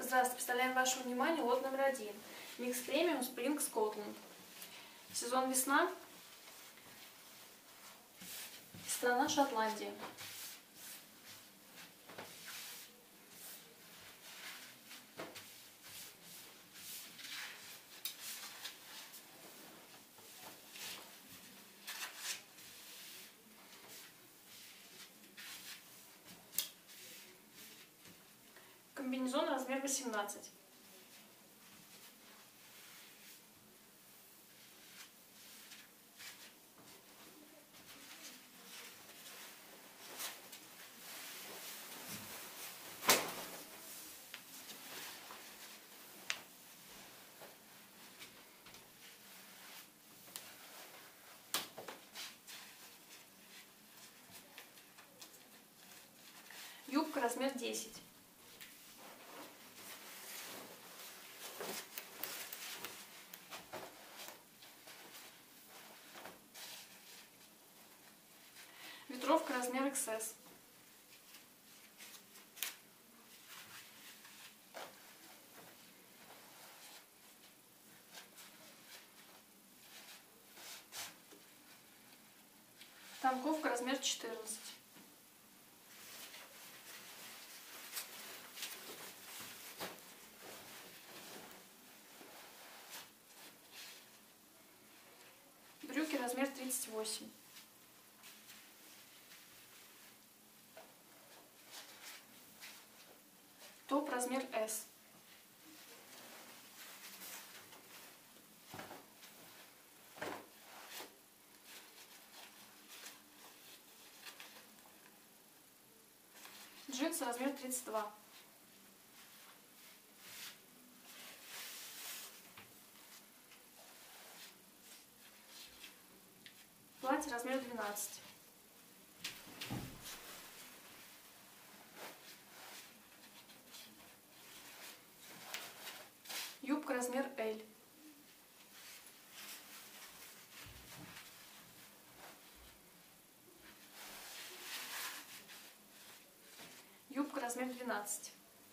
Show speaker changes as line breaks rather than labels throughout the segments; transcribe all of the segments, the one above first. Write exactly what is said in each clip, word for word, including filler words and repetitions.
Здравствуйте, представляем вашему вниманию лот номер один. Микс премиум Spring Scotland. Сезон весна. Страна Шотландия. Комбинезон размер восемнадцать. Юбка размер десять. Ветровка размер икс эс. Танковка размер четырнадцать. Брюки размер тридцать восемь. Топ размер эс. Джинсы размер тридцать два. Платье размер двенадцать. Юбка размер эль. Юбка размер двенадцать.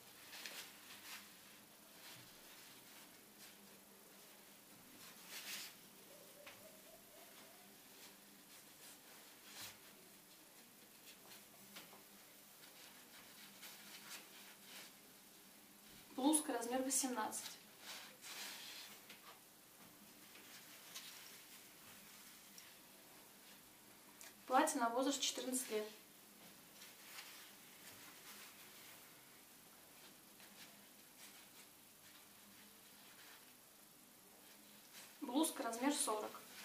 Блузка размер восемнадцать. Платье на возраст четырнадцать лет. Блузка размер сорок.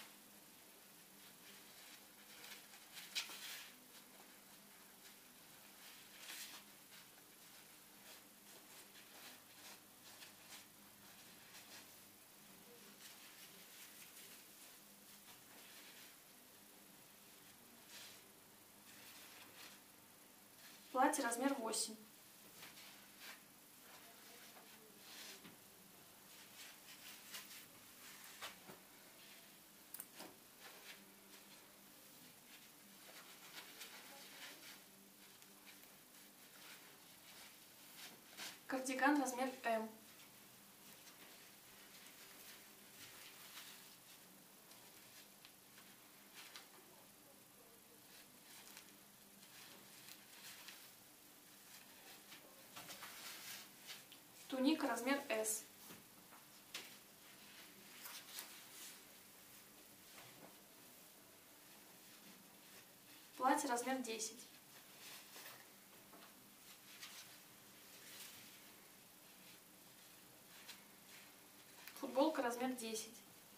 Платье размер восемь. Кардиган размер эм. Туника размер эс. Платье размер десять. Футболка размер десять.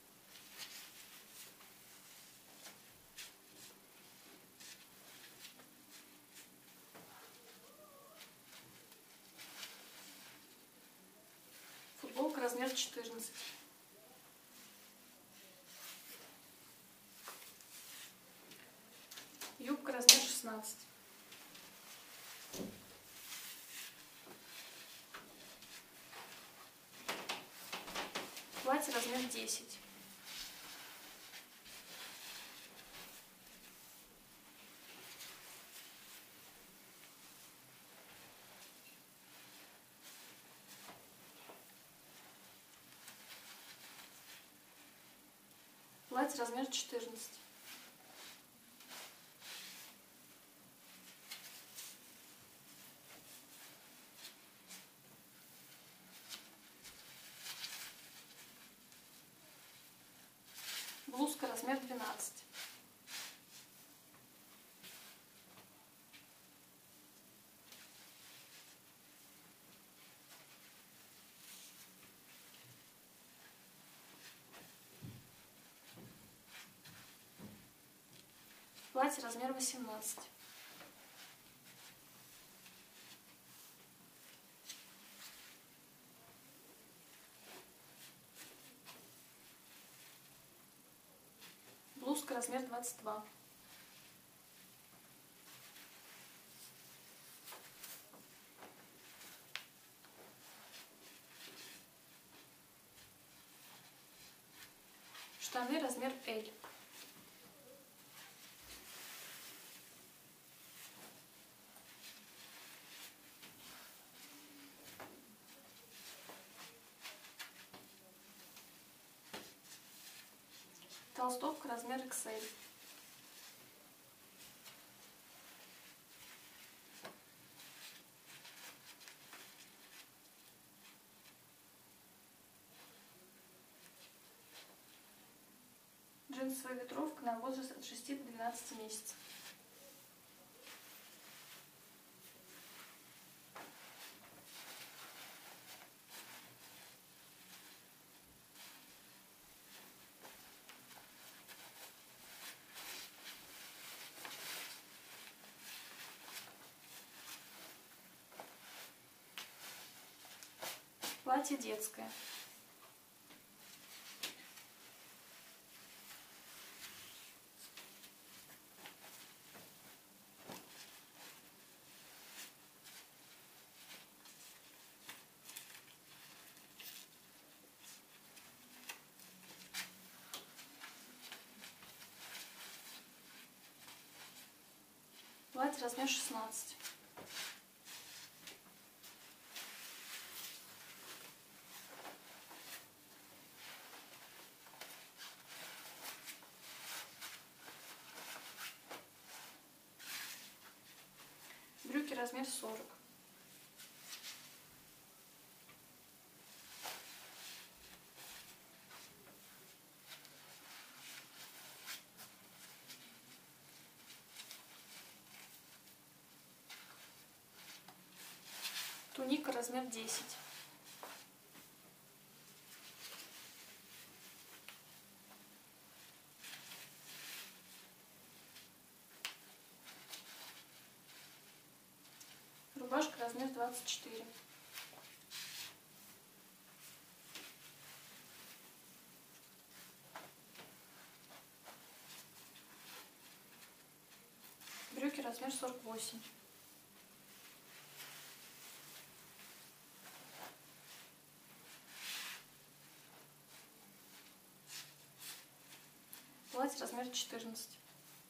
Футболка размер четырнадцать. Юбка размер шестнадцать. Платье размер десять. Платье размер четырнадцать. Блузка размер двенадцать. Платье размер восемнадцать. Блузка размер двадцать два. Штаны размер L. Толстовка размер икс эль. Джинсовая ветровка на возраст от шести до двенадцати месяцев. Платье детское. Платье размер шестнадцать. Брюки размер сорок. Туника размер десять. Рубашка размер двадцать четыре. Брюки размер сорок восемь. Платье размер четырнадцать.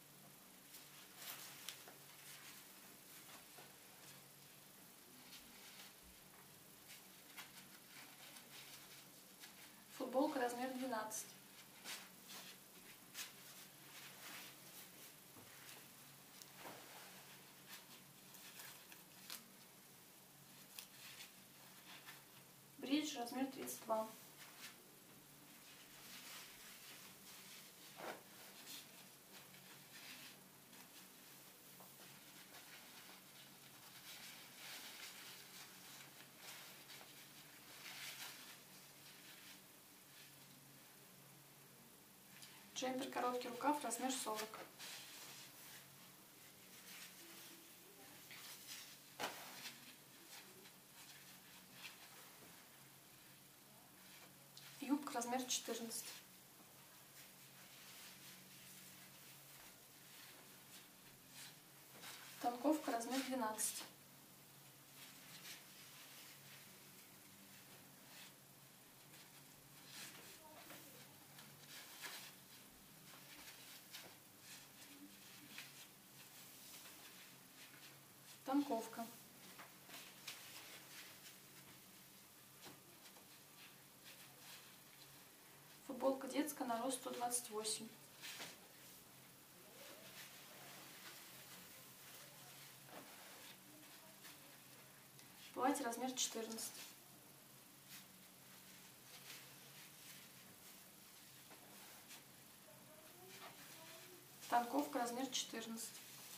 Футболка размер двенадцать. Бридж размер тридцать два. Джемпер короткий рукав размер сорок. Юбка размер четырнадцать. Танковка размер двенадцать. Танковка. Футболка детская на рост сто двадцать восемь. Платье размер четырнадцать. Танковка размер четырнадцать.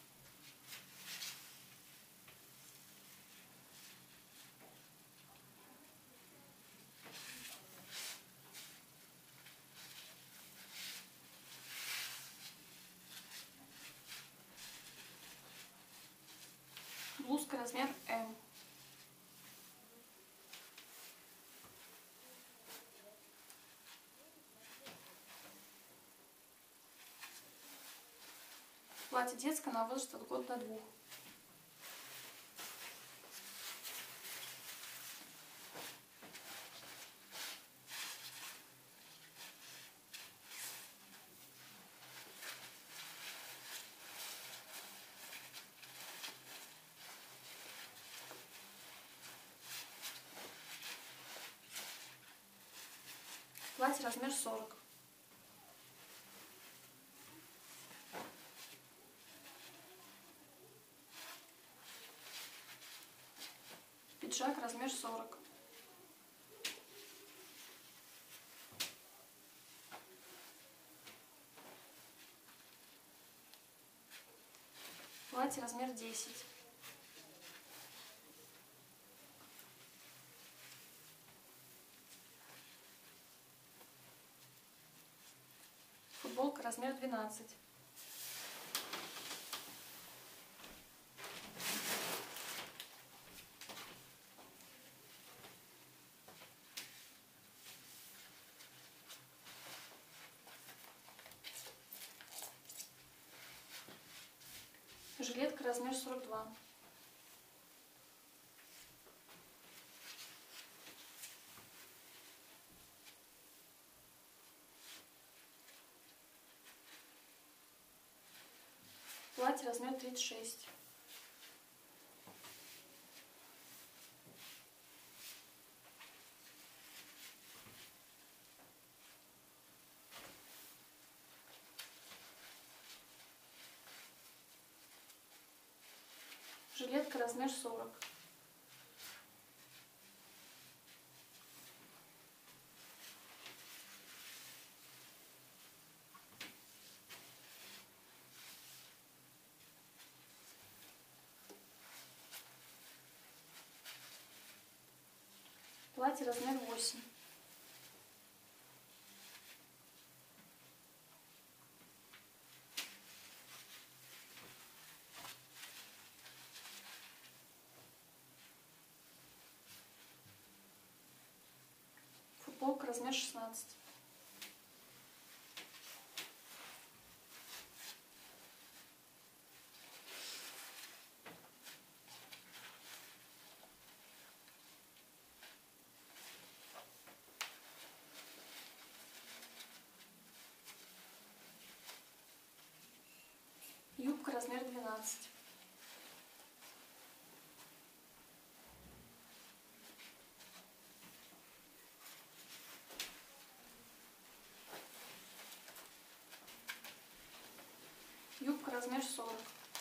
Блузка размер М. Платье детское на возраст от года до двух. Платье размер сорок. Пиджак размер сорок. Платье размер десять. Футболка размер двенадцать. Жилетка размер сорок два. Платье размер тридцать шесть. Жилетка размер сорок. Платье размер восемь. Футболка размер шестнадцать. Юбка размер двенадцать. Юбка размер сорок.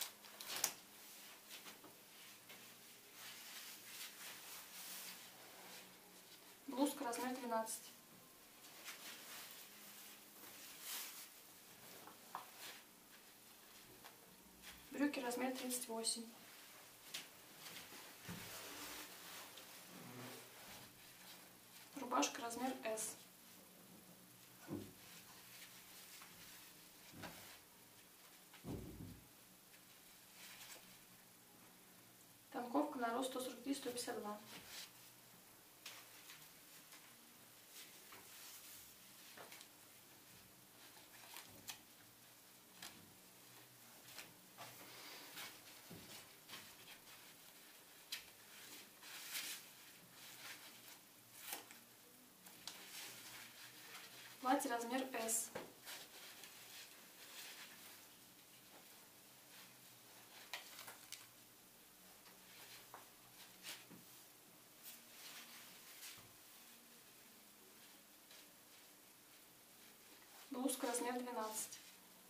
Блузка размер двенадцать. Брюки размер тридцать восемь. Рубашка размер эс. Танковка на рост сто сорок три — сто пятьдесят два. Платье размер эс. Блузка размер двенадцать.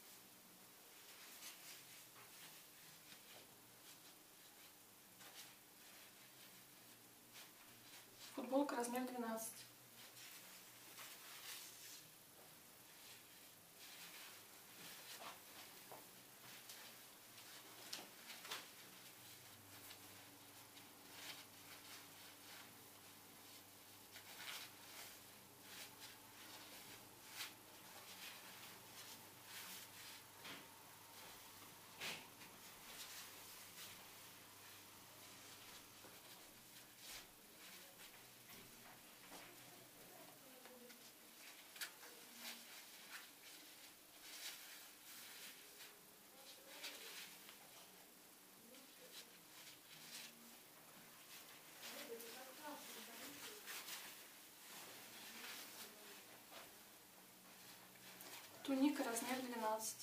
Футболка размер двенадцать. Туника размер двенадцать.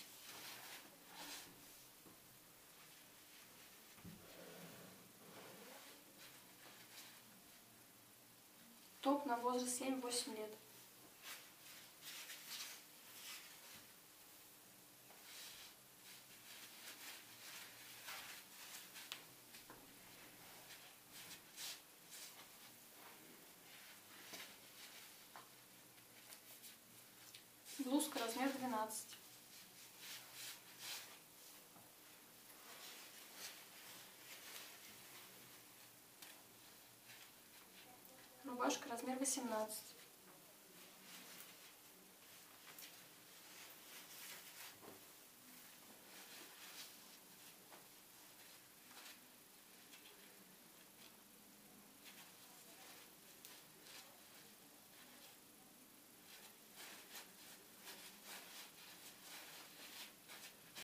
Топ на возраст семь-восемь лет. Блузка размер двенадцать. Рубашка размер восемнадцать.